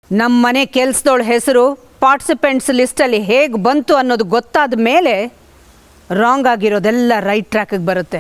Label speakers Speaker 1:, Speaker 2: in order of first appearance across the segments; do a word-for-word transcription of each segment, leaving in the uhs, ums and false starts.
Speaker 1: ನಮ್ಮ ಮನೆ ಕೆಲಸದೋಳ ಹೆಸರು ಪಾರ್ಟಿಸಿಪೆಂಟ್ಸ್ ಲಿಸ್ಟಲ್ಲಿ ಹೇಗೆ ಬಂತು ಅನ್ನೋದು ಗೊತ್ತಾದ ಮೇಲೆ ರಾಂಗ್ ಆಗಿರೋದೆಲ್ಲ ರೈಟ್ ಟ್ರ್ಯಾಕಿಗೆ ಬರುತ್ತೆ.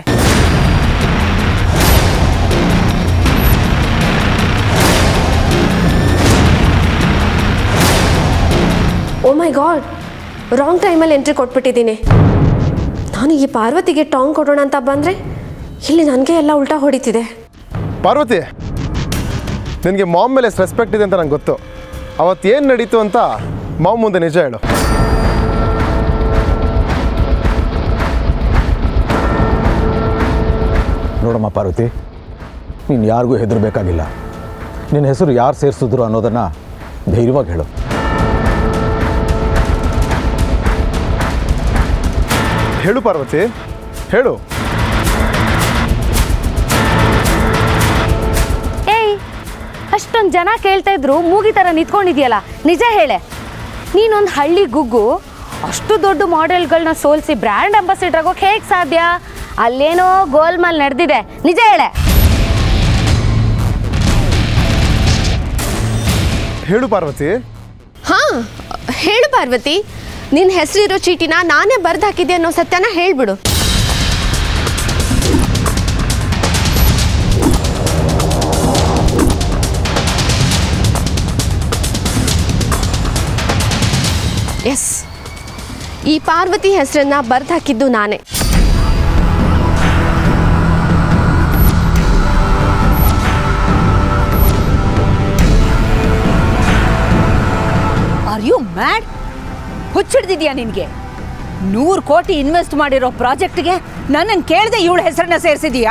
Speaker 2: ಓ ಮೈ ಗಾಡ್, ರಾಂಗ್ ಟೈಮಲ್ಲಿ ಎಂಟ್ರಿ ಕೊಟ್ಬಿಟ್ಟಿದ್ದೀನಿ. ನಾನು ಈ ಪಾರ್ವತಿಗೆ ಟಾಂಗ್ ಕೊಡೋಣ ಅಂತ ಬಂದರೆ ಇಲ್ಲಿ ನನಗೆ ಎಲ್ಲ ಉಲ್ಟಾ ಹೊಡಿತಿದೆ.
Speaker 3: ಪಾರ್ವತಿ, ನಿನಗೆ ಮಾಮ್ ಮೇಲೆ ರೆಸ್ಪೆಕ್ಟ್ ಇದೆ ಅಂತ ನಂಗೆ ಗೊತ್ತು. ಅವತ್ತೇನು ನಡೀತು ಅಂತ ಮಾಮ್ ಮುಂದೆ ನಿಜ ಹೇಳು.
Speaker 4: ನೋಡಮ್ಮ ಪಾರ್ವತಿ, ನೀನು ಯಾರಿಗೂ ಹೆದರಬೇಕಾಗಿಲ್ಲ. ನಿನ್ನ ಹೆಸರು ಯಾರು ಸೇರಿಸಿದ್ರು ಅನ್ನೋದನ್ನು ಧೈರ್ಯವಾಗಿ ಹೇಳು.
Speaker 3: ಹೇಳು ಪಾರ್ವತಿ, ಹೇಳು.
Speaker 5: ಏಯ್, ಅಷ್ಟೊಂದು ಜನ ಕೇಳ್ತಾ ಇದ್ರು, ಮೂಗಿ ಥರ ನಿಂತ್ಕೊಂಡಿದ್ಯಲ್ಲ, ನಿಜ ಹೇಳೆ. ನೀನೊಂದು ಹಳ್ಳಿ ಗುಗ್ಗು ಅಷ್ಟು ದೊಡ್ಡ ಮಾಡೆಲ್ಗಳನ್ನ ಸೋಲಿಸಿ ಬ್ರ್ಯಾಂಡ್ ಅಂಬಾಸಿಡರ್ ಆಗೋಕೆ ಹೇಗೆ ಸಾಧ್ಯ? ಅಲ್ಲೇನೋ ಗೋಲ್ಮಾಲ್ ನಡೆದಿದೆ, ನಿಜ ಹೇಳೆ.
Speaker 3: ಹೇಳು ಪಾರ್ವತಿ.
Speaker 2: ಹಾಂ, ಹೇಳು ಪಾರ್ವತಿ. ನಿನ್ನ ಹೆಸರಿರೋ ಚೀಟಿನ ನಾನೇ ಬರ್ದು ಹಾಕಿದ್ದೆ ಅನ್ನೋ ಸತ್ಯನ ಹೇಳ್ಬಿಡು. ಎಸ್, ಈ ಪಾರ್ವತಿ ಹೆಸರನ್ನ ಬರ್ದು ಹಾಕಿದ್ದು ನಾನೇ.
Speaker 1: Are you mad? ಹುಚ್ಚಿಡ್ದಿದ್ಯಾ ನಿನಗೆ? ನೂರು ಕೋಟಿ ಇನ್ವೆಸ್ಟ್ ಮಾಡಿರೋ ಪ್ರಾಜೆಕ್ಟ್ಗೆ ನನ್ನನ್ನು ಕೇಳದೆ ಇವಳ ಹೆಸರನ್ನ ಸೇರಿಸಿದೀಯಾ?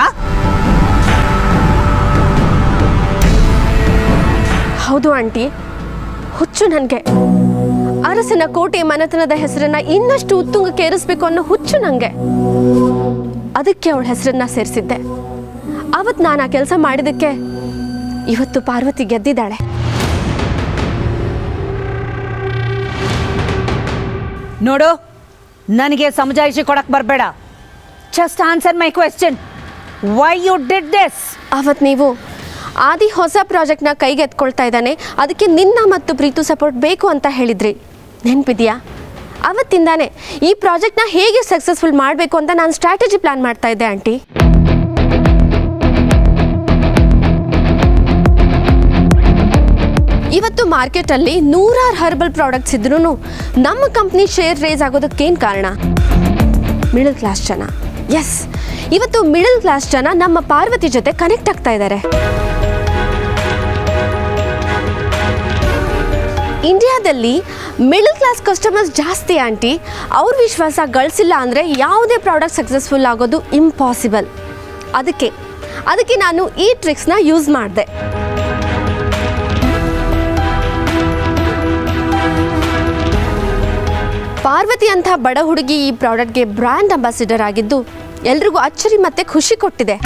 Speaker 2: ಹೌದು ಆಂಟಿ, ಹುಚ್ಚು ನನಗೆ. ಅರಸನ ಕೋಟೆ ಮನೆತನದ ಹೆಸರನ್ನ ಇನ್ನಷ್ಟು ಉತ್ತುಂಗಕ್ಕೆ ಏರಿಸಬೇಕು ಅನ್ನೋ ಹುಚ್ಚು ನನಗೆ. ಅದಕ್ಕೆ ಅವಳ ಹೆಸರನ್ನ ಸೇರಿಸಿದ್ದೆ. ಅವತ್ತು ನಾನು ಆ ಕೆಲಸ ಮಾಡಿದ್ದಕ್ಕೆ ಇವತ್ತು ಪಾರ್ವತಿ ಗೆದ್ದಿದ್ದಾಳೆ.
Speaker 1: ನೋಡು, ನನಗೆ ಸಮಜಾಯಿಷಿ ಕೊಡಕ್ಕೆ ಬರಬೇಡ. Just answer my question. Why you did this?
Speaker 2: ಅವತ್ತು ನೀವು ಆದಿ ಹೊಸ ಪ್ರಾಜೆಕ್ಟ್ನ ಕೈಗೆ ಎತ್ಕೊಳ್ತಾ ಇದ್ದಾನೆ, ಅದಕ್ಕೆ ನಿನ್ನ ಮತ್ತು ಪ್ರೀತು ಸಪೋರ್ಟ್ ಬೇಕು ಅಂತ ಹೇಳಿದ್ರಿ, ನೆನಪಿದೆಯಾ? ಅವತ್ತಿಂದಾನೆ ಈ ಪ್ರಾಜೆಕ್ಟ್ನ ಹೇಗೆ ಸಕ್ಸಸ್ಫುಲ್ ಮಾಡಬೇಕು ಅಂತ ನಾನು ಸ್ಟ್ರಾಟಜಿ ಪ್ಲಾನ್ ಮಾಡ್ತಾ ಇದ್ದೆ ಆಂಟಿ. ಇವತ್ತು ಮಾರ್ಕೆಟಲ್ಲಿ ನೂರಾರು ಹರ್ಬಲ್ ಪ್ರಾಡಕ್ಟ್ಸ್ ಇದ್ರೂ ನಮ್ಮ ಕಂಪ್ನಿ ಶೇರ್ ರೇಸ್ ಆಗೋದಕ್ಕೇನು ಕಾರಣ? ಮಿಡಲ್ ಕ್ಲಾಸ್ ಜನ. ಎಸ್, ಇವತ್ತು ಮಿಡಲ್ ಕ್ಲಾಸ್ ಜನ ನಮ್ಮ ಪಾರ್ವತಿ ಜೊತೆ ಕನೆಕ್ಟ್ ಆಗ್ತಾ ಇದ್ದಾರೆ. ಇಂಡಿಯಾದಲ್ಲಿ ಮಿಡಲ್ ಕ್ಲಾಸ್ ಕಸ್ಟಮರ್ಸ್ ಜಾಸ್ತಿ ಆಂಟಿ. ಅವ್ರ ವಿಶ್ವಾಸ ಗಳಿಸಿಲ್ಲ ಅಂದರೆ ಯಾವುದೇ ಪ್ರಾಡಕ್ಟ್ ಸಕ್ಸಸ್ಫುಲ್ ಆಗೋದು ಇಂಪಾಸಿಬಲ್. ಅದಕ್ಕೆ ಅದಕ್ಕೆ ನಾನು ಈ ಟ್ರಿಕ್ಸ್ನ ಯೂಸ್ ಮಾಡಿದೆ. ಪಾರ್ವತಿ ಅಂತ ಬಡ ಹುಡುಗಿ ಈ ಪ್ರಾಡಕ್ಟ್ಗೆ ಬ್ರ್ಯಾಂಡ್ ಅಂಬಾಸಿಡರ್ ಆಗಿದ್ದು ಎಲ್ರಿಗೂ ಅಚ್ಚರಿ ಮತ್ತೆ ಖುಷಿ ಕೊಟ್ಟಿದೆ.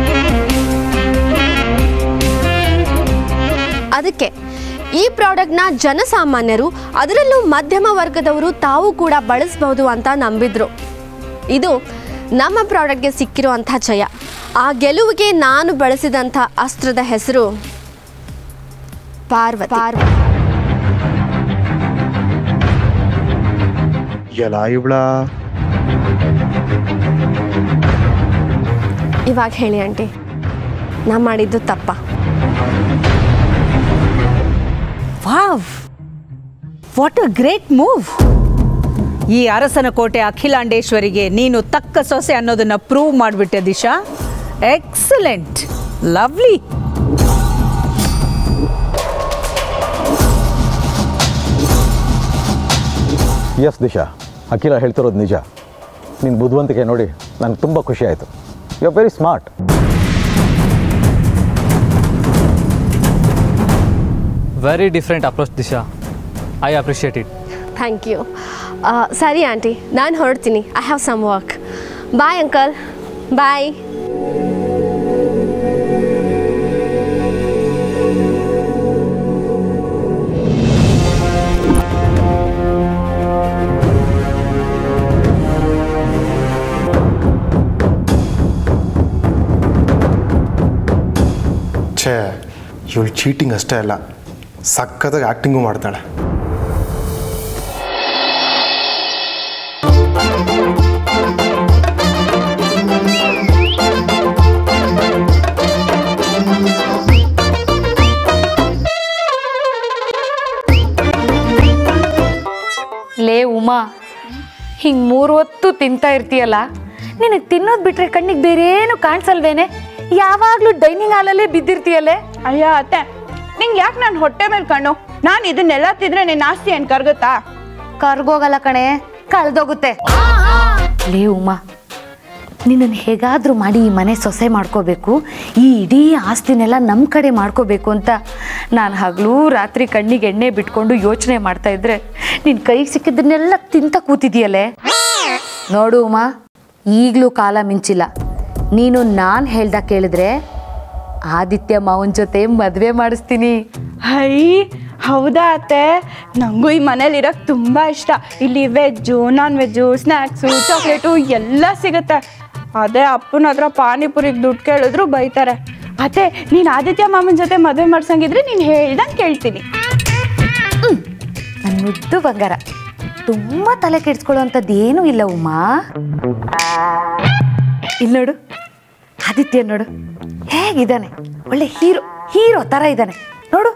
Speaker 2: ಅದಕ್ಕೆ ಈ ಪ್ರಾಡಕ್ಟ್ನ ಜನಸಾಮಾನ್ಯರು, ಅದರಲ್ಲೂ ಮಧ್ಯಮ ವರ್ಗದವರು ತಾವು ಕೂಡ ಬಳಸಬಹುದು ಅಂತ ನಂಬಿದ್ರು. ಇದು ನಮ್ಮ ಪ್ರಾಡಕ್ಟ್ಗೆ ಸಿಕ್ಕಿರುವಂಥ ಜಯ. ಆ ಗೆಲುವಿಗೆ ನಾನು ಬಳಸಿದಂಥ ಅಸ್ತ್ರದ ಹೆಸರು ಪಾರ್ವತಿ.
Speaker 3: ಎಲ್ಲ ಇವಳ
Speaker 2: ಇವಾಗ ಹೇಳಿ ಆಂಟಿ, ನಾ ಮಾಡಿದ್ದು ತಪ್ಪ?
Speaker 1: Wow, what a great move! ಈ ಅರಸನ ಕೋಟೆ ಅಖಿಲಾಂಡೇಶ್ವರಿಗೆ ನೀನು ತಕ್ಕ ಸೊಸೆ ಅನ್ನೋದನ್ನ ಪ್ರೂವ್ ಮಾಡಿಬಿಟ್ಟೆ Disha. Excellent, lovely.
Speaker 4: Yes Disha, Akhila ಹೇಳ್ತಿರೋದು ನಿಜ. ನಿನ್ನ ಬುದ್ಧಿವಂತಿಕೆ ನೋಡಿ ನನಗೆ ತುಂಬ ಖುಷಿ ಆಯಿತು. You are very smart.
Speaker 6: Very different approach Disha. I appreciate it.
Speaker 2: Thank you. ಸರಿ ಆಂಟಿ, ನಾನು ಹೊರಡ್ತೀನಿ. I have some work. Bye uncle. Bye.
Speaker 3: ಛೇ, ಇವಳು ಚೀಟಿಂಗ್ ಅಷ್ಟೇ ಅಲ್ಲ, ಸಖತ್ತಾಗಿ ಆ್ಯಕ್ಟಿಂಗು ಮಾಡ್ತಾಳೆ.
Speaker 5: ಲೇ ಉಮಾ, ಹಿಂಗೆ ಮೂರು ಹೊತ್ತು ತಿಂತಾ ಇರ್ತೀಯಲ್ಲ, ನಿನಗೆ ತಿನ್ನೋದು ಬಿಟ್ರೆ ಕಣ್ಣಿಗೆ ಬೇರೇನು ಕಾಣಿಸಲ್ವೇನೆ? ಯಾವಾಗಲೂ ಡೈನಿಂಗ್ ಹಾಲಲ್ಲೇ ಬಿದ್ದಿರ್ತೀಯಲ್ಲೇ.
Speaker 7: ಅಯ್ಯ ಅತ್ತೆ, ನಿಂಗೆ ಯಾಕೆ ನಾನು ಹೊಟ್ಟೆ ಮೇಲೆ ಕಣ್ಣು? ನಾನು ಇದನ್ನೆಲ್ಲ ತಿಂದ್ರೆ ನಿನ್ನ ಆಸ್ತಿ ಏನು ಕರ್ಗುತ್ತಾ?
Speaker 5: ಕರ್ಗೋಗಲ್ಲ ಕಣೆ, ಕಳ್ದೋಗುತ್ತೆ. ಲೇ ಉಮಾ, ನಿನ್ನನ್ನು ಹೇಗಾದರೂ ಮಾಡಿ ಈ ಮನೆ ಸೊಸೆ ಮಾಡ್ಕೋಬೇಕು, ಈ ಇಡೀ ಆಸ್ತಿನೆಲ್ಲ ನಮ್ಮ ಕಡೆ ಮಾಡ್ಕೋಬೇಕು ಅಂತ ನಾನು ಹಗಲು ರಾತ್ರಿ ಕಣ್ಣಿಗೆ ಎಣ್ಣೆ ಬಿಟ್ಕೊಂಡು ಯೋಚನೆ ಮಾಡ್ತಾ ಇದ್ರೆ ನಿನ್ನ ಕೈಗೆ ಸಿಕ್ಕಿದ್ದನ್ನೆಲ್ಲ ತಿಂತ ಕೂತಿದೆಯಲ್ಲೇ. ನೋಡು ಉಮಾ, ಈಗಲೂ ಕಾಲ ಮಿಂಚಿಲ್ಲ. ನೀನು ನಾನು ಹೇಳ್ದ ಕೇಳಿದ್ರೆ ಆದಿತ್ಯ ಮಾವನ ಜೊತೆ ಮದುವೆ ಮಾಡಿಸ್ತೀನಿ.
Speaker 7: ಹೈ, ಹೌದಾ ಅತ್ತೆ? ನನಗೂ ಈ ಮನೇಲಿ ಇರೋಕ್ಕೆ ತುಂಬ ಇಷ್ಟ. ಇಲ್ಲಿ veg, non veg, snacks, chocolate ಎಲ್ಲ ಸಿಗುತ್ತೆ. ಅದೇ ಅಪ್ಪನ ಹತ್ರ ಪಾನಿಪುರಿಗೆ ದುಡ್ಡು ಕೇಳಿದ್ರು ಬೈತಾರೆ. ಅತ್ತೆ, ನೀನು ಆದಿತ್ಯ ಮಾಮನ ಜೊತೆ ಮದುವೆ ಮಾಡ್ಸಂಗಿದ್ರೆ ನೀನು ಹೇಳ್ದಂಗೆ ಕೇಳ್ತೀನಿ.
Speaker 5: ನನ್ನ ಮುದ್ದು ಬಂಗಾರ, ತುಂಬ ತಲೆ ಕೆಡಿಸ್ಕೊಳ್ಳೋವಂಥದ್ದು ಏನೂ ಇಲ್ಲ ಉಮಾ. ಇಲ್ಲಿ ನೋಡು, ಆದಿತ್ಯ ನೋಡು ಹೇಗಿದ್ದಾನೆ, ಒಳ್ಳೆ ಹೀರೋ ಹೀರೋ ಥರ ಇದ್ದಾನೆ ನೋಡು.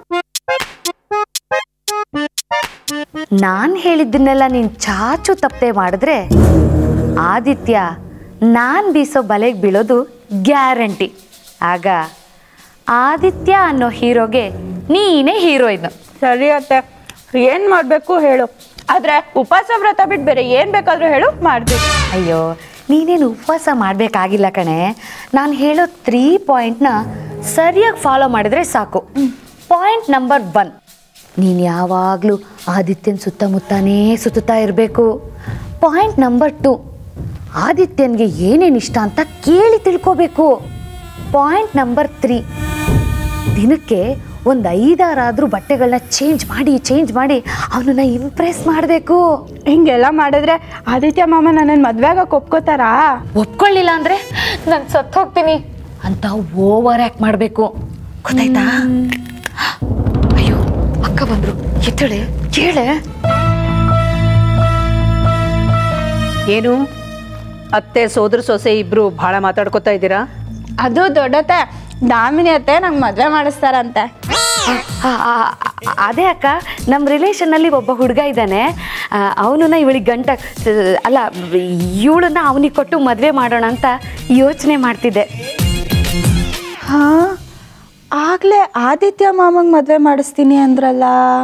Speaker 5: ನಾನು ಹೇಳಿದ್ದನ್ನೆಲ್ಲ ನೀನು ಚಾಚು ತಪ್ಪದೆ ಮಾಡಿದ್ರೆ ಆದಿತ್ಯ ನಾನು ಬೀಸೋ ಬಲೆಗೆ ಬೀಳೋದು ಗ್ಯಾರಂಟಿ. ಆಗ ಆದಿತ್ಯ ಅನ್ನೋ ಹೀರೋಗೆ ನೀನೇ ಹೀರೋಯಿನ್.
Speaker 7: ಸರಿ ಅತ್ತೆ, ಏನು ಮಾಡಬೇಕು ಹೇಳು. ಆದರೆ ಉಪವಾಸ ವ್ರತ ಬಿಟ್ಟು ಬೇರೆ ಏನು ಬೇಕಾದರೂ ಹೇಳು, ಮಾಡ್ಬೇಕು.
Speaker 5: ಅಯ್ಯೋ, ನೀನೇನು ಉಪವಾಸ ಮಾಡಬೇಕಾಗಿಲ್ಲ ಕಣೆ. ನಾನು ಹೇಳೋ ತ್ರೀ ಪಾಯಿಂಟ್ನ ಸರಿಯಾಗಿ ಫಾಲೋ ಮಾಡಿದರೆ ಸಾಕು. ಪಾಯಿಂಟ್ ನಂಬರ್ ಒನ್, ನೀನು ಯಾವಾಗಲೂ ಆದಿತ್ಯನ ಸುತ್ತಮುತ್ತನೇ ಸುತ್ತಾ ಇರಬೇಕು. ಪಾಯಿಂಟ್ ನಂಬರ್ ಟು, ಆದಿತ್ಯನಿಗೆ ಏನೇನು ಇಷ್ಟ ಅಂತ ಕೇಳಿ ತಿಳ್ಕೋಬೇಕು. ಪಾಯಿಂಟ್ ನಂಬರ್ ತ್ರೀ, ದಿನಕ್ಕೆ ಒಂದು ಐದಾರಾದರೂ ಬಟ್ಟೆಗಳನ್ನ ಚೇಂಜ್ ಮಾಡಿ ಚೇಂಜ್ ಮಾಡಿ ಅವನನ್ನ ಇಂಪ್ರೆಸ್ ಮಾಡಬೇಕು.
Speaker 7: ಹಿಂಗೆಲ್ಲ ಮಾಡಿದ್ರೆ ಆದಿತ್ಯ ಮಾಮ ನನ್ನನ್ನು ಮದುವೆಗೆ ಒಪ್ಕೋತಾರಾ?
Speaker 5: ಒಪ್ಕೊಳ್ಳಿಲ್ಲ ಅಂದರೆ ನಾನು ಸತ್ತು ಹೋಗ್ತೀನಿ ಅಂತ ಓವರ್ ಆ್ಯಕ್ಟ್ ಮಾಡಬೇಕು, ಗೊತ್ತಾಯ್ತಾ? ಅಯ್ಯೋ, ಅಕ್ಕ ಬಂದರು, ಎತ್ತಳೆ ಕೇಳೆ.
Speaker 1: ಏನು ಅತ್ತೆ ಸೋದರ ಸೊಸೆ ಇಬ್ರು ಭಾಳ ಮಾತಾಡ್ಕೊತಾ ಇದ್ದೀರಾ?
Speaker 7: ಅದು ದೊಡ್ಡತ್ತೆ, ದಾಮಿನಿ ಅತ್ತೆ ನಂಗೆ ಮದುವೆ ಮಾಡಿಸ್ತಾರಂತೆ.
Speaker 5: ಅದೇ ಅಕ್ಕ, ನಮ್ಮ ರಿಲೇಷನ್ನಲ್ಲಿ ಒಬ್ಬ ಹುಡುಗ ಇದ್ದಾನೆ. ಅವನನ್ನ ಇವಳಿಗೆ ಗಂಟ ಅಲ್ಲ ಇವಳನ್ನ ಅವನಿಗೆ ಕೊಟ್ಟು ಮದುವೆ ಮಾಡೋಣ ಅಂತ ಯೋಚನೆ ಮಾಡ್ತಿದ್ದೆ.
Speaker 7: ಹಾಂ, ಆಗಲೇ ಆದಿತ್ಯ ಮಾಮಂಗೆ ಮದುವೆ ಮಾಡಿಸ್ತೀನಿ ಅಂದ್ರಲ್ಲ.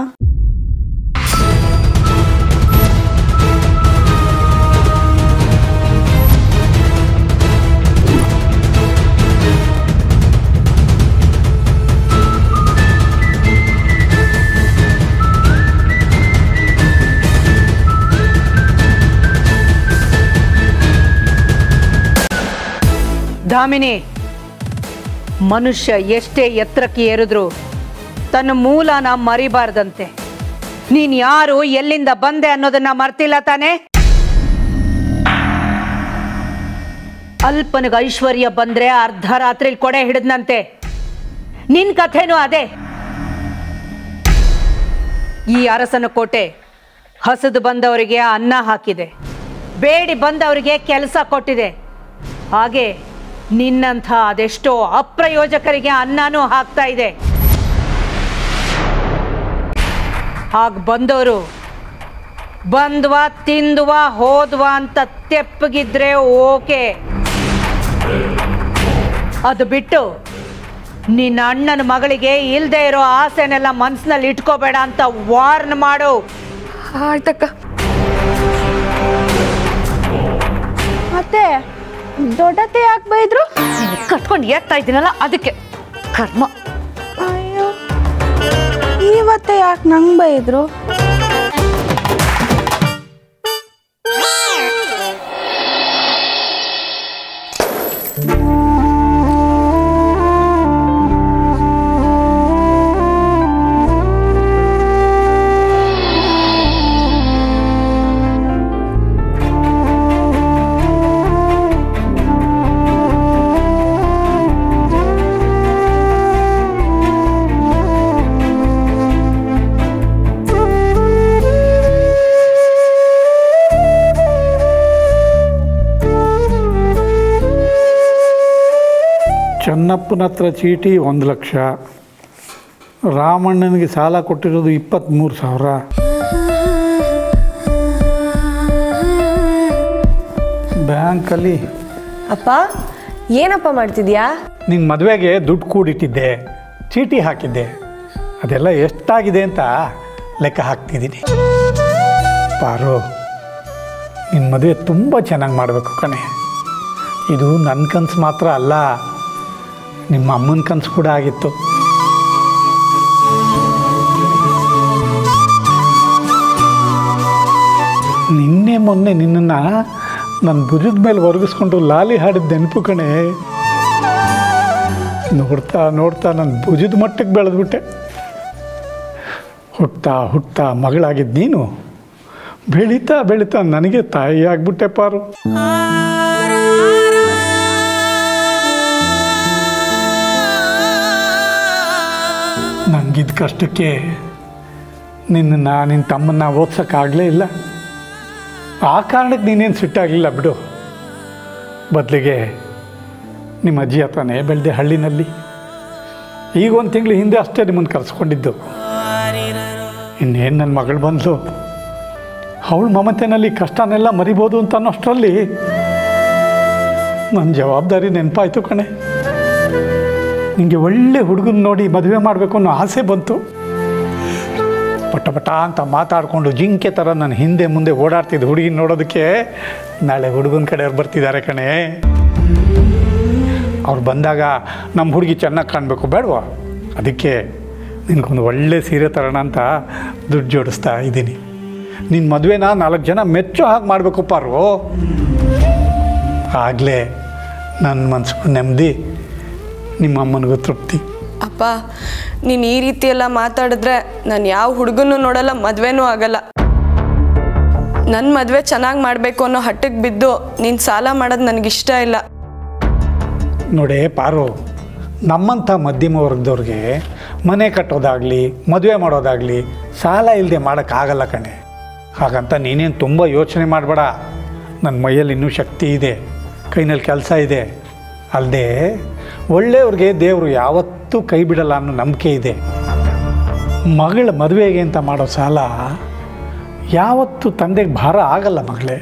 Speaker 1: ದಾಮಿನಿ, ಮನುಷ್ಯ ಎಷ್ಟೇ ಎತ್ತರಕ್ಕೆ ಏರಿದ್ರು ತನ್ನ ಮೂಲನ ಮರಿಬಾರ್ದಂತೆ. ನೀನ್ ಯಾರು, ಎಲ್ಲಿಂದ ಬಂದೆ ಅನ್ನೋದನ್ನ ಮರ್ತಿಲ್ಲ ತಾನೆ? ಅಲ್ಪನಿಗೆ ಐಶ್ವರ್ಯ ಬಂದ್ರೆ ಅರ್ಧ ರಾತ್ರಿಲಿ ಕೊಡೆ ಹಿಡಿದ್ನಂತೆ. ನಿನ್ ಕಥೆನೂ ಅದೇ. ಈ ಅರಸನ ಕೋಟೆ ಹಸದು ಬಂದವರಿಗೆ ಅನ್ನ ಹಾಕಿದೆ, ಬೇಡಿ ಬಂದವರಿಗೆ ಕೆಲಸ ಕೊಟ್ಟಿದೆ. ಹಾಗೆ ನಿನ್ನಂಥ ಅದೆಷ್ಟೋ ಅಪ್ರಯೋಜಕರಿಗೆ ಅನ್ನನೂ ಹಾಕ್ತಾ ಇದೆ. ಹಾಗೆ ಬಂದವರು ಬಂದ್ವಾ ತಿಂದ್ವಾ ಹೋದ್ವಾ ಅಂತ ತೆಪ್ಪಗಿದ್ರೆ ಓಕೆ. ಅದು ಬಿಟ್ಟು ನಿನ್ನ ಅಣ್ಣನ ಮಗಳಿಗೆ ಇಲ್ಲದೆ ಇರೋ ಆಸೆನೆಲ್ಲ ಮನಸ್ಸಿನಲ್ಲಿ ಇಟ್ಕೋಬೇಡ ಅಂತ ವಾರ್ನ್ ಮಾಡು.
Speaker 5: ಆಯ್ತಕ್ಕ.
Speaker 7: ಮತ್ತೆ ದೊಡ್ಡತ್ತೆ ಯಾಕೆ ಬೈದ್ರು?
Speaker 5: ಕಟ್ಕೊಂಡು ಏಗ್ತಾ ಇದ್ದೀನಲ್ಲ ಅದಕ್ಕೆ. ಕರ್ಮ.
Speaker 7: ಅಯ್ಯೋ, ಇವತ್ತೆ ಯಾಕೆ ನಂಗೆ ಬೈದ್ರು?
Speaker 8: ಚೆನ್ನಪ್ಪನ ಹತ್ರ ಚೀಟಿ ಒಂದು ಲಕ್ಷ, ರಾಮಣ್ಣನಿಗೆ ಸಾಲ ಕೊಟ್ಟಿರೋದು ಇಪ್ಪತ್ತ್ಮೂರು ಸಾವಿರ. ಬ್ಯಾಂಕಲ್ಲಿ
Speaker 2: ಅಪ್ಪ ಏನಪ್ಪ ಮಾಡ್ತಿದ್ಯಾ?
Speaker 8: ನಿನ್ನ ಮದುವೆಗೆ ದುಡ್ಡು ಕೂಡಿಟ್ಟಿದ್ದೆ, ಚೀಟಿ ಹಾಕಿದ್ದೆ, ಅದೆಲ್ಲ ಎಷ್ಟಾಗಿದೆ ಅಂತ ಲೆಕ್ಕ ಹಾಕ್ತಿದ್ದೀನಿ. ಪಾರು, ನಿನ್ನ ಮದುವೆ ತುಂಬ ಚೆನ್ನಾಗಿ ಮಾಡಬೇಕು ಕಣೆ. ಇದು ನನ್ನ ಕನಸು ಮಾತ್ರ ಅಲ್ಲ, ನಿಮ್ಮ ಅಮ್ಮನ ಕನಸು ಕೂಡ ಆಗಿತ್ತು. ನಿನ್ನೆ ಮೊನ್ನೆ ನಿನ್ನನ್ನು ನನ್ನ ಭುಜದ ಮೇಲೆ ಒರಗಿಸ್ಕೊಂಡು ಲಾಲಿ ಹಾಡಿದ ನೆನಪು ಕಣೆ. ನೋಡ್ತಾ ನೋಡ್ತಾ ನನ್ನ ಭುಜದ ಮಟ್ಟಕ್ಕೆ ಬೆಳೆದ್ಬಿಟ್ಟೆ. ಹುಟ್ತಾ ಹುಟ್ತಾ ಮಗಳಾಗಿದ್ದು ನೀನು ಬೆಳೀತಾ ಬೆಳೀತಾ ನನಗೆ ತಾಯಿ ಆಗ್ಬಿಟ್ಟೆ ಪಾರು. ನನಗಿದ್ದ ಕಷ್ಟಕ್ಕೆ ನಿನ್ನನ್ನು ನಿನ್ನ ತಮ್ಮನ್ನ ಓದ್ಸೋಕ್ಕಾಗಲೇ ಇಲ್ಲ. ಆ ಕಾರಣಕ್ಕೆ ನೀನೇನು ಸಿಟ್ಟಾಗಲಿಲ್ಲ ಬಿಡು. ಬದಲಿಗೆ ನಿಮ್ಮ ಅಜ್ಜಿ ಹತ್ರನೇ ಬೆಳೆದೆ ಹಳ್ಳಿನಲ್ಲಿ. ಈಗ ಒಂದು ತಿಂಗಳು ಹಿಂದೆ ಅಷ್ಟೇ ನಿಮ್ಮನ್ನು ಕರೆಸ್ಕೊಂಡಿದ್ದು. ಇನ್ನೇನು ನನ್ನ ಮಗಳು ಬಂದಳು, ಅವಳ ಮಮತೆನಲ್ಲಿ ಕಷ್ಟನೆಲ್ಲ ಮರಿಬೋದು ಅಂತ ಅನ್ನೋಷ್ಟರಲ್ಲಿ ನನ್ನ ಜವಾಬ್ದಾರಿ ನೆನಪಾಯಿತು ಕಣೆ. ನಿಮಗೆ ಒಳ್ಳೆ ಹುಡುಗನ ನೋಡಿ ಮದುವೆ ಮಾಡಬೇಕು ಅನ್ನೋ ಆಸೆ ಬಂತು. ಪಟ ಪಟ ಅಂತ ಮಾತಾಡಿಕೊಂಡು ಜಿಂಕೆ ಥರ ನಾನು ಹಿಂದೆ ಮುಂದೆ ಓಡಾಡ್ತಿದ್ದೆ ಹುಡುಗಿನ ನೋಡೋದಕ್ಕೆ. ನಾಳೆ ಹುಡುಗನ ಕಡೆಯವ್ರು ಬರ್ತಿದ್ದಾರೆ ಕಣೆ. ಅವ್ರು ಬಂದಾಗ ನಮ್ಮ ಹುಡುಗಿ ಚೆನ್ನಾಗಿ ಕಾಣಬೇಕು ಬೇಡವಾ? ಅದಕ್ಕೆ ನಿನಗೊಂದು ಒಳ್ಳೆ ಸೀರೆ ತರೋಣ ಅಂತ ದುಡ್ಡು ಜೋಡಿಸ್ತಾ ಇದ್ದೀನಿ. ನಿನ್ನ ಮದುವೆನ ನಾಲ್ಕು ಜನ ಮೆಚ್ಚೋ ಹಾಗೆ ಮಾಡಬೇಕು ಪಾರು. ಆಗಲೇ ನನ್ನ ಮನಸ್ಸಿಗೂ ನೆಮ್ಮದಿ, ನಿಮ್ಮ ಅಮ್ಮನಿಗೂ ತೃಪ್ತಿ.
Speaker 9: ಅಪ್ಪ, ನೀನು ಈ ರೀತಿ ಎಲ್ಲ ಮಾತಾಡಿದ್ರೆ ನಾನು ಯಾವ ಹುಡುಗನೂ ನೋಡಲ್ಲ, ಮದುವೆನೂ ಆಗಲ್ಲ. ನನ್ನ ಮದುವೆ ಚೆನ್ನಾಗಿ ಮಾಡಬೇಕು ಅನ್ನೋ ಹಟ್ಟಕ್ಕೆ ಬಿದ್ದು ನೀನು ಸಾಲ ಮಾಡೋದು ನನಗಿಷ್ಟ ಇಲ್ಲ.
Speaker 8: ನೋಡೇ ಪಾರು, ನಮ್ಮಂಥ ಮಧ್ಯಮ ವರ್ಗದವ್ರಿಗೆ ಮನೆ ಕಟ್ಟೋದಾಗಲಿ ಮದುವೆ ಮಾಡೋದಾಗಲಿ ಸಾಲ ಇಲ್ಲದೆ ಮಾಡೋಕ್ಕಾಗಲ್ಲ ಕಣೆ. ಹಾಗಂತ ನೀನೇನು ತುಂಬ ಯೋಚನೆ ಮಾಡಬೇಡ. ನನ್ನ ಮೈಯಲ್ಲಿ ಇನ್ನೂ ಶಕ್ತಿ ಇದೆ, ಕೈನಲ್ಲಿ ಕೆಲಸ ಇದೆ. ಅಲ್ಲದೆ ಒಳ್ಳೆಯವ್ರಿಗೆ ದೇವರು ಯಾವತ್ತೂ ಕೈ ಬಿಡಲ್ಲ ಅನ್ನೋ ನಂಬಿಕೆ ಇದೆ. ಮಗಳ ಮದುವೆಗೆ ಅಂತ ಮಾಡೋ ಸಾಲ ಯಾವತ್ತೂ ತಂದೆಗೆ ಭಾರ ಆಗಲ್ಲ ಮಗಳೇ.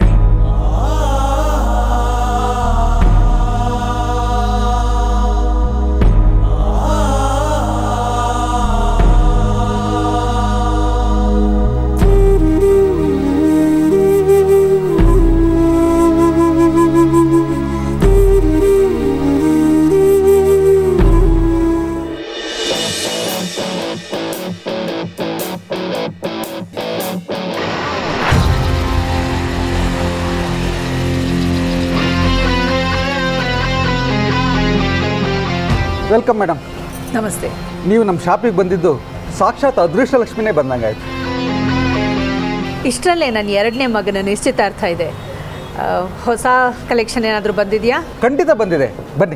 Speaker 10: Welcome madam.
Speaker 1: ನಮಸ್ತೆ.
Speaker 10: ನೀವು ನಮ್ಮ ಶಾಪಿಗೆ ಬಂದಿದ್ದು ಸಾಕ್ಷಾತ್ ಅದೃಷ್ಟಲಕ್ಷ್ಮಿನೇ ಬಂದಂಗಾಯ್ತು.
Speaker 1: ಇಷ್ಟರಲ್ಲೇ ನನ್ನ ಎರಡನೇ ಮಗನ ನಿಶ್ಚಿತಾರ್ಥ ಇದೆ. ಹೊಸ ಕಲೆಕ್ಷನ್ ಏನಾದರೂ ಬಂದಿದೆಯಾ?
Speaker 10: ಖಂಡಿತ ಬಂದಿದೆ, ಬನ್ನಿ.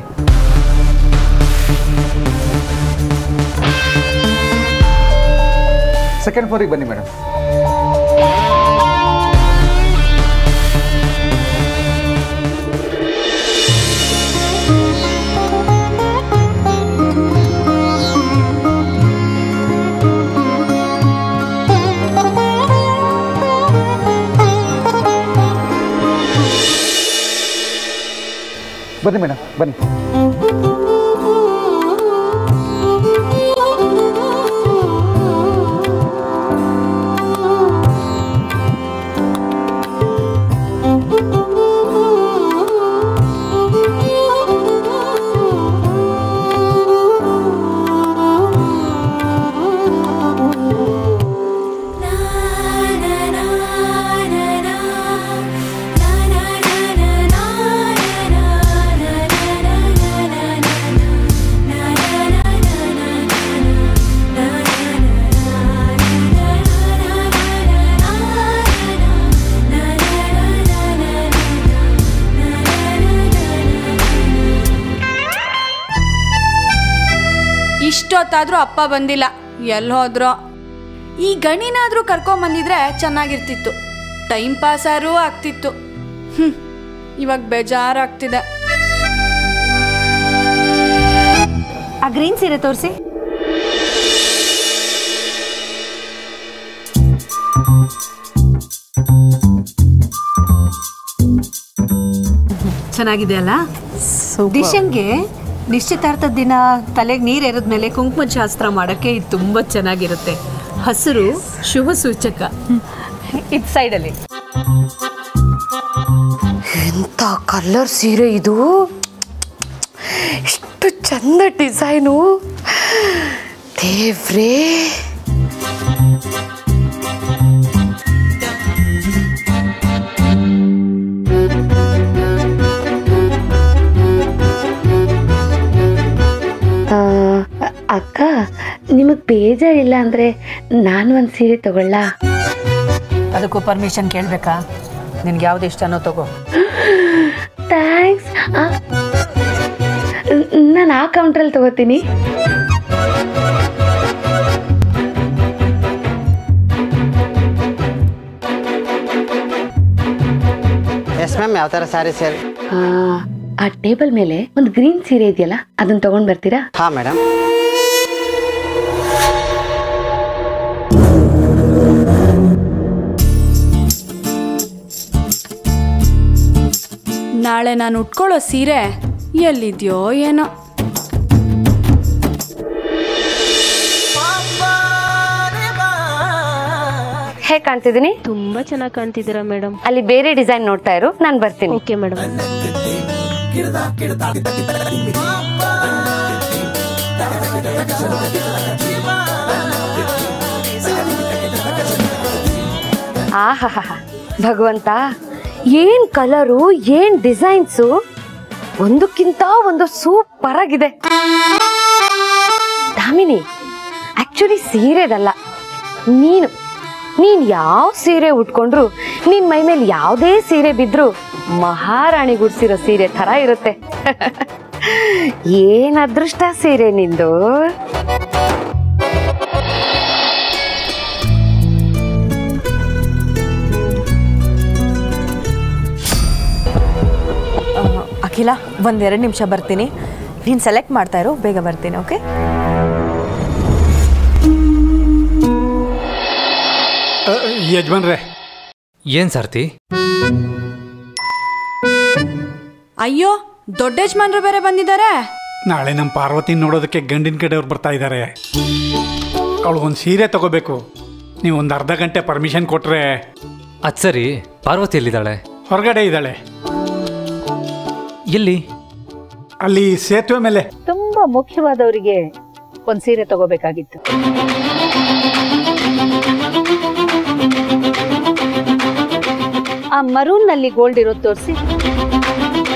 Speaker 10: ಸೆಕೆಂಡ್ ಫ್ಲೋರಿಗೆ ಬನ್ನಿ ಮೇಡಮ್. ಬನ್ನಿ ಮೇಡಮ್, ಬನ್ನಿ.
Speaker 11: ಇಷ್ಟೊತ್ತಾದರೂ ಅಪ್ಪ ಬಂದಿಲ್ಲ, ಎಲ್ಲಿ ಹೋದ್ರೋ? ಈ ಗಣಿನಾದರೂ ಕರ್ಕೊಂಬಂದಿದ್ರೆ ಚೆನ್ನಾಗಿರ್ತಿತ್ತು, ಟೈಮ್ ಪಾಸಾರೂ ಆಗ್ತಿತ್ತು. ಹ್ಞೂ, ಇವಾಗ ಬೇಜಾರಾಗ್ತಿದೆ.
Speaker 1: ಆ ಗ್ರೀನ್ ಸೀರೆ ತೋರಿಸಿ. ಚೆನ್ನಾಗಿದೆ ಅಲ್ಲ? ದಿಶಂಗೆ ನಿಶ್ಚಿತಾರ್ಥದ ದಿನ ತಲೆಗೆ ನೀರು ಎರೆದ್ಮೇಲೆ ಕುಂಕುಮದ ಶಾಸ್ತ್ರ ಮಾಡೋಕ್ಕೆ ಇದು ತುಂಬ ಚೆನ್ನಾಗಿರುತ್ತೆ. ಹಸಿರು ಶುಭ ಸೂಚಕ. ಇದು ಸೈಡಲ್ಲಿ
Speaker 5: ಎಂಥ ಕಲರ್ ಸೀರೆ ಇದು, ಎಷ್ಟು ಚಂದ ಡಿಸೈನು ದೇವ್ರೇ.
Speaker 12: ಅಕ್ಕ, ನಿಮಗೆ ಬೇಜಾರಿಲ್ಲ ಅಂದರೆ ನಾನು ಒಂದು ಸೀರೆ ತಗೊಳ್ಳ?
Speaker 1: ಅದಕ್ಕೂ ಪರ್ಮಿಷನ್ ಕೇಳಬೇಕಾ? ನಿನ್ಗೆ ಯಾವ್ದು ಇಷ್ಟನೋ ತಗೋ.
Speaker 12: ಥ್ಯಾಂಕ್ಸ್. ನಾನು ಆ ಕೌಂಟ್ರಲ್ಲಿ ತಗೋತೀನಿ.
Speaker 13: ಎಸ್ ಮ್ಯಾಮ್, ಯಾವ ಥರ ಸ್ಯಾರಿ ಸರ್?
Speaker 12: ಆ ಟೇಬಲ್ ಮೇಲೆ ಒಂದು ಗ್ರೀನ್ ಸೀರೆ ಇದೆಯಲ್ಲ, ಅದನ್ನ ತಗೊಂಡು ಬರ್ತೀರಾ?
Speaker 13: ಹಾಂ ಮೇಡಮ್.
Speaker 11: ನಾಳೆ ನಾನು ಉಟ್ಕೊಳ್ಳೋ ಸೀರೆ ಎಲ್ಲಿದೆಯೋ ಏನೋ.
Speaker 5: ಹೇಗೆ ಕಾಣ್ತಿದ್ದೀನಿ?
Speaker 2: ತುಂಬಾ ಚೆನ್ನಾಗಿ ಕಾಣ್ತಿದ್ದೀರಾ ಮೇಡಮ್.
Speaker 5: ಅಲ್ಲಿ ಬೇರೆ ಡಿಸೈನ್ ನೋಡ್ತಾ ಇರು, ನಾನು ಬರ್ತೀನಿ.
Speaker 2: Okay madam.
Speaker 5: ಆಹಾ ಭಗವಂತ, ಏನ್ ಕಲರು, ಏನ್ ಡಿಸೈನ್ಸು, ಒಂದಕ್ಕಿಂತ ಒಂದು ಸೂಪರ್ ಆಗಿದೆ. ದಾಮಿನಿ, ಆಕ್ಚುಲಿ ಸೀರೆದಲ್ಲ, ನೀನು ನೀನ್ ಯಾವ ಸೀರೆ ಉಟ್ಕೊಂಡ್ರು, ನಿನ್ ಮೈ ಮೇಲೆ ಯಾವುದೇ ಸೀರೆ ಬಿದ್ರು ಮಹಾರಾಣಿ ಗುಡ್ಸಿರೋ ಸೀರೆ ತರ ಇರುತ್ತೆ. ಏನ್ ಅದೃಷ್ಟ ಸೀರೆ ನಿಂದು.
Speaker 14: ಅಖಿಲ, ಒಂದೆರಡು ನಿಮಿಷ ಬರ್ತೀನಿ. ನೀನು ಸೆಲೆಕ್ಟ್ ಮಾಡ್ತಾ ಇರೋ, ಬೇಗ ಬರ್ತೀನಿ. ಓಕೆ?
Speaker 8: ಯಜಮಾನ್ರೆ.
Speaker 6: ಏನು ಸಾರ್ತಿ?
Speaker 11: ಅಯ್ಯೋ, ದೊಡ್ಡ ಯಜಮಾನ್ರು ಬೇರೆ ಬಂದಿದ್ದಾರೆ.
Speaker 8: ನಾಳೆ ನಮ್ಮ ಪಾರ್ವತಿ ನೋಡೋದಕ್ಕೆ ಗಂಡಿನ ಕಡೆಯವ್ರು ಬರ್ತಾ ಇದ್ದಾರೆ. ಅವಳಿಗೊಂದು ಸೀರೆ ತಗೋಬೇಕು. ನೀವು ಒಂದು ಅರ್ಧ ಗಂಟೆ ಪರ್ಮಿಷನ್ ಕೊಟ್ಟರೆ.
Speaker 6: ಅದು ಸರಿ, ಪಾರ್ವತಿ ಎಲ್ಲಿದ್ದಾಳೆ?
Speaker 8: ಹೊರಗಡೆ ಇದ್ದಾಳೆ.
Speaker 6: ಎಲ್ಲಿ?
Speaker 8: ಅಲ್ಲಿ ಸೇತುವೆ ಮೇಲೆ.
Speaker 1: ತುಂಬಾ ಮುಖ್ಯವಾದವರಿಗೆ ಒಂದು ಸೀರೆ ತಗೋಬೇಕಾಗಿತ್ತು. ಆ ಮರೂನ್ ನಲ್ಲಿ ಗೋಲ್ಡ್ ಇರೋದು ತೋರಿಸಿ.